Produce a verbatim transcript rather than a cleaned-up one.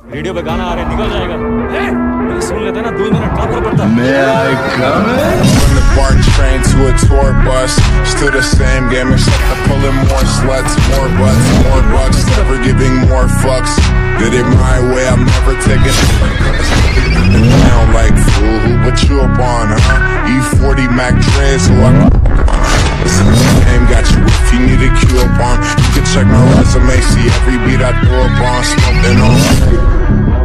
Radio पे गाना आ रहा है, निकल जाएगा। मैं सुन लेता ना, दो मिनट का फर्क पड़ता। May I come in? From the BART train to a tour bus, still the same game except I'm pulling more sluts, more butts, more bucks, never giving more fucks. Did it my way, I'm never taking it down like fool. Who put you up on, huh? E forty Mac Dre's, who I name got you if you need a Q up on. You can check my resume, see every beat I throw up on, smoking on.